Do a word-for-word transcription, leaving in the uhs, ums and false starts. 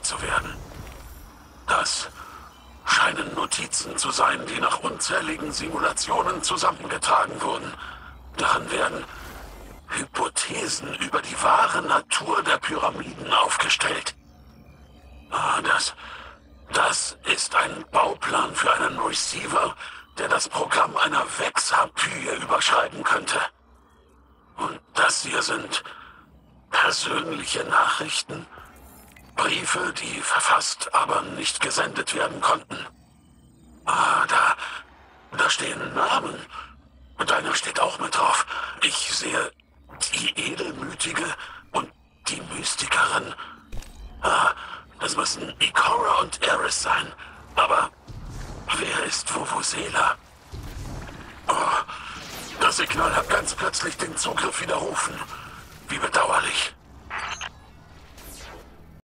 zu werden. Das scheinen Notizen zu sein, die nach unzähligen Simulationen zusammengetragen wurden. Darin werden Hypothesen über die wahre Natur der Pyramiden aufgestellt. Ah, das, das ist ein Bauplan für einen Receiver, der das Programm einer Vexharpyie überschreiben könnte. Und das hier sind persönliche Nachrichten, Briefe, die verfasst, aber nicht gesendet werden konnten. Ah, da, da stehen Namen. Deiner steht auch mit drauf. Ich sehe die Edelmütige und die Mystikerin. Ah, das müssen Ikora und Eris sein. Aber wer ist Vuvuzela? Oh, das Signal hat ganz plötzlich den Zugriff widerrufen. Wie bedauerlich.